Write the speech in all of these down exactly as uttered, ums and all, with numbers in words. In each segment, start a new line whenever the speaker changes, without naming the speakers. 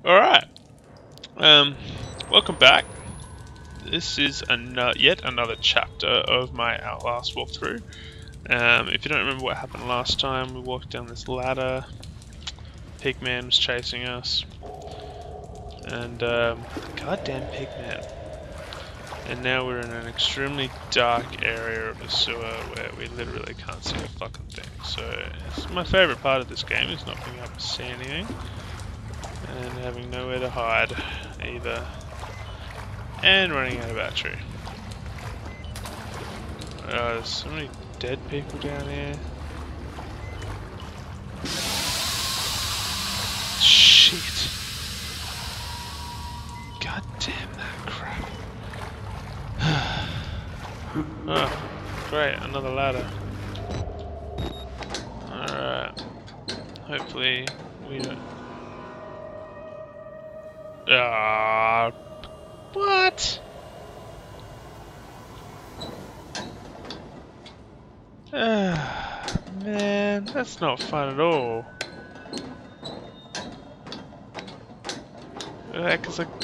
Alright, um, welcome back. This is an yet another chapter of my Outlast walkthrough. Um, if you don't remember what happened last time, we walked down this ladder, Pigman was chasing us, and um, goddamn Pigman. And now we're in an extremely dark area of the sewer where we literally can't see a fucking thing. So, it's my favourite part of this game is not being able to see anything. And having nowhere to hide either, and running out of battery. Uh, there's so many dead people down here. Shit! God damn that crap! Oh, great, another ladder. Alright, hopefully we don't. Ah, uh, what? Ah, man, that's not fun at all. Yeah, cause I.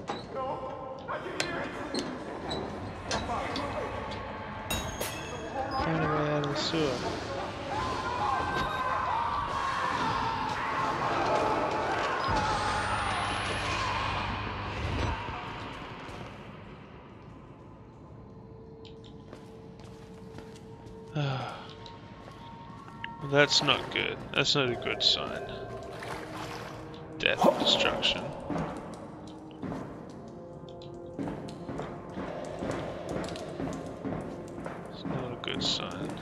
Find a way out of the sewer. Well, that's not good. That's not a good sign. Death and destruction. It's not a good sign.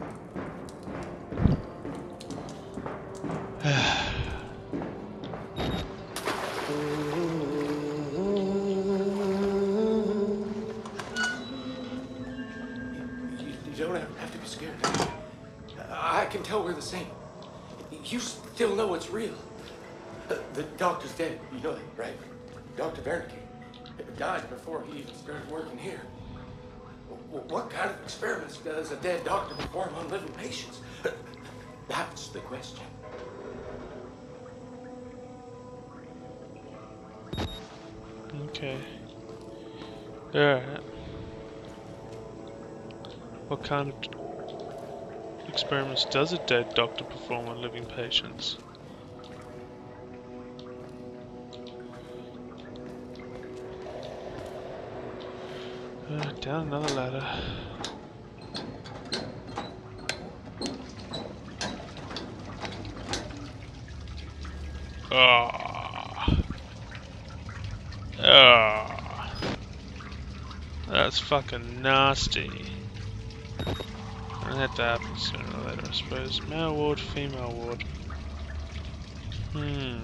You don't have to be scared. I can tell we're the same. You still know it's real. The doctor's dead. You know that, right? Doctor Wernicke died before he even started working here. What kind of experiments does a dead doctor perform on living patients? That's the question.
Okay. Alright. What kind of experiments does a dead doctor perform on living patients? Uh, down another ladder. Ah. Ah. That's fucking nasty. That to happen sooner or later, I suppose. Male ward, female ward. Hmm.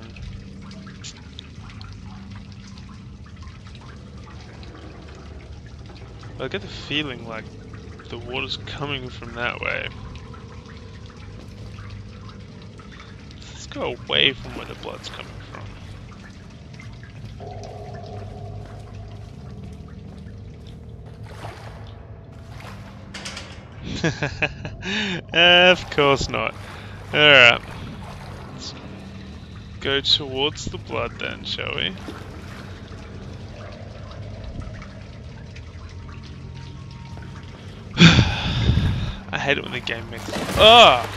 I get the feeling like the water's coming from that way. Let's go away from where the blood's coming from. Of course not. Alright. Let's go towards the blood then, shall we? I hate it when the game makes. Oh!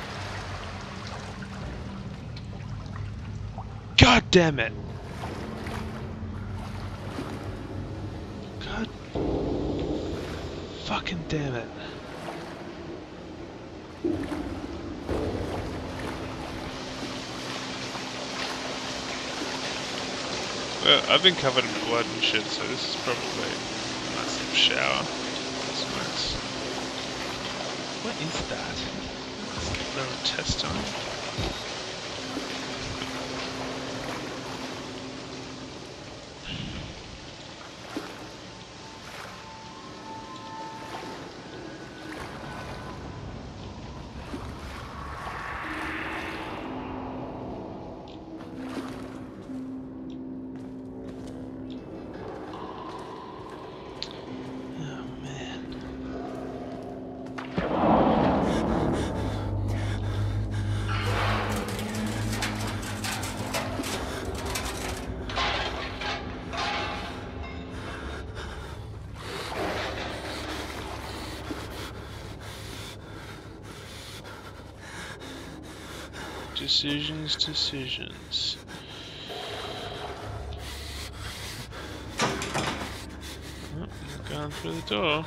God damn it! God fucking damn it! Well, I've been covered in blood and shit, so this is probably a nice little shower. That's nice. What is that? Is there a test on it? Decisions, decisions. Oh, I'm going through the door.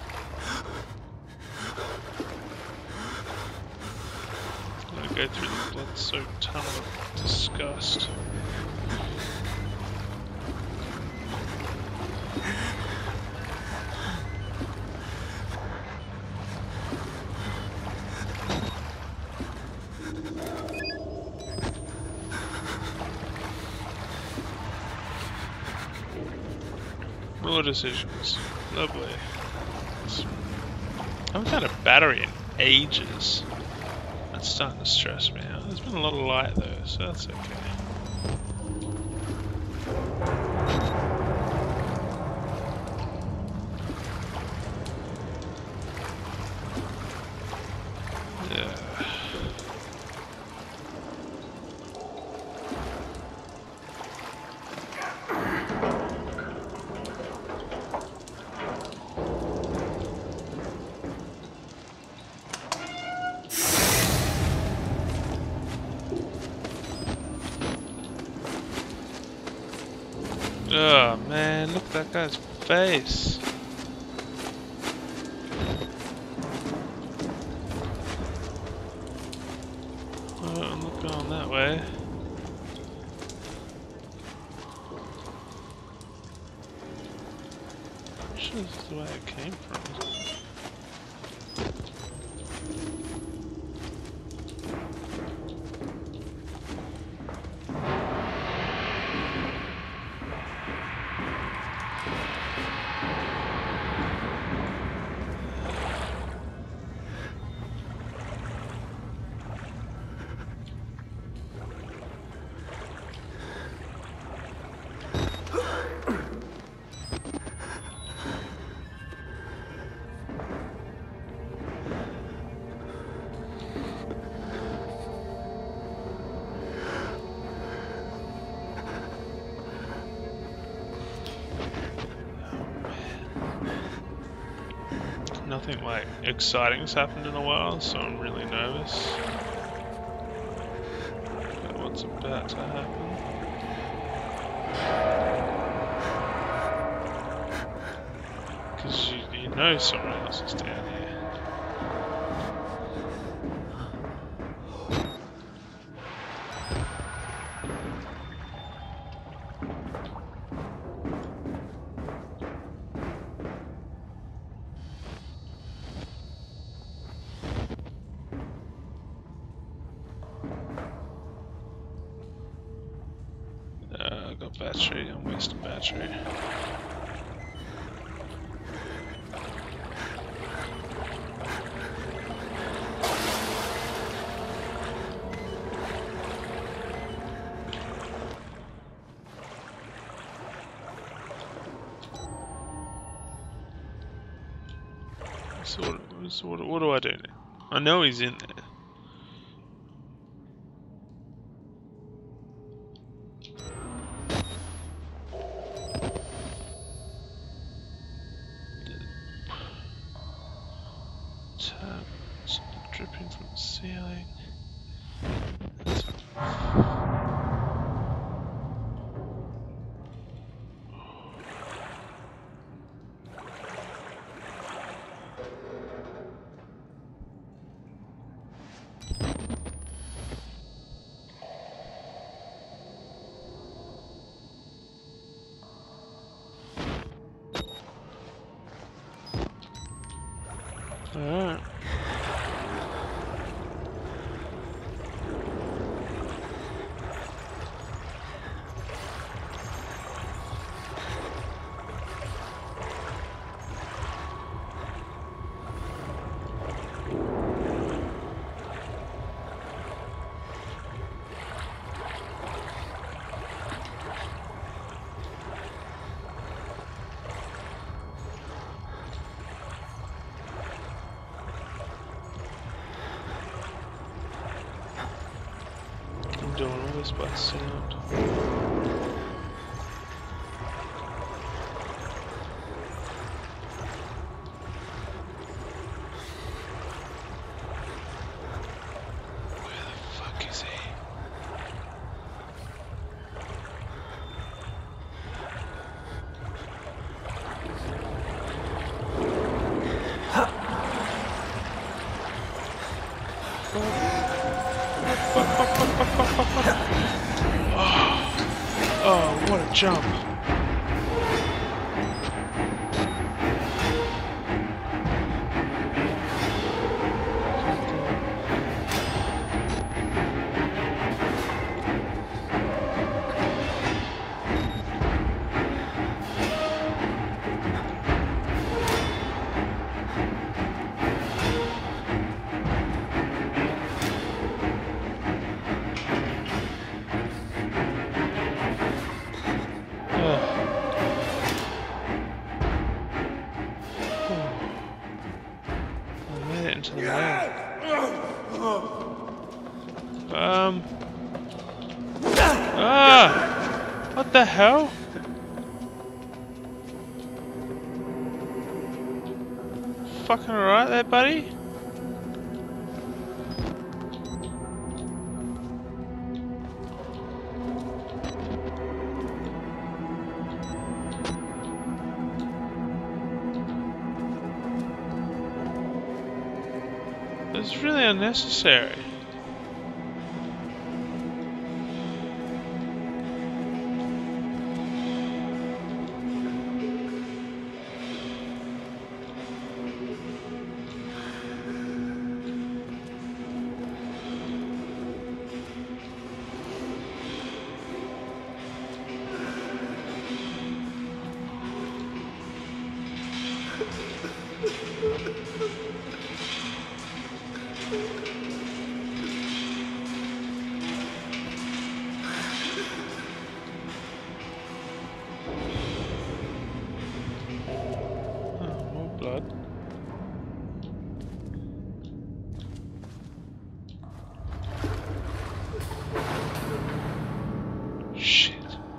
I'm gonna go through the blood-soaked tunnel of disgust. More decisions. Lovely. I haven't had a battery in ages. That's starting to stress me out. There's been a lot of light though, so that's okay. Yeah. Oh man, look at that guy's face. Oh, I'm not going that way. I'm sure this is the way it came from. Nothing like exciting's happened in a while, so I'm really nervous about what's about to happen. Because you, you know someone else is down here. Uh, I got battery, I'm wasting battery. So what, so what, what do I do now? I know he's in there. Tap, something dripping from the ceiling. Alright. I'm doing all this by sound. Where the fuck is he? what a jump! Into the lab. Um. Ah! What the hell? Fucking alright there, buddy? It's really unnecessary. Blood. Shit.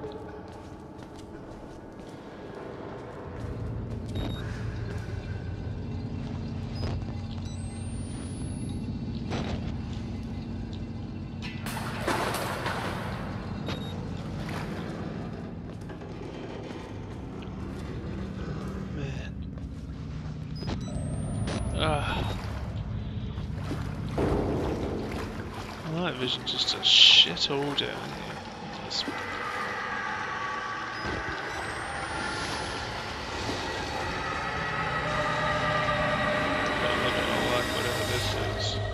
Ah. Night vision just does shit all down here. Just... I don't like whatever this is.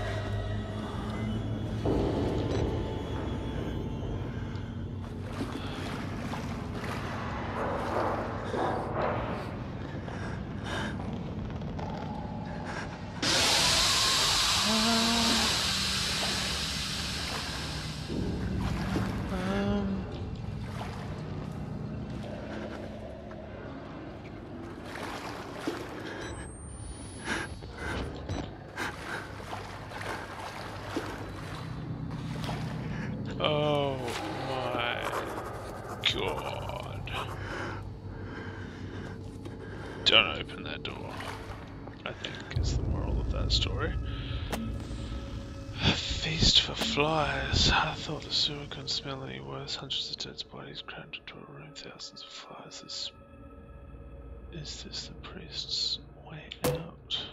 Oh my god. Don't open that door, I think is the moral of that story. A feast for flies. I thought the sewer couldn't smell any worse. Hundreds of dead bodies crammed into a room, thousands of flies. Is, is this the priest's way out?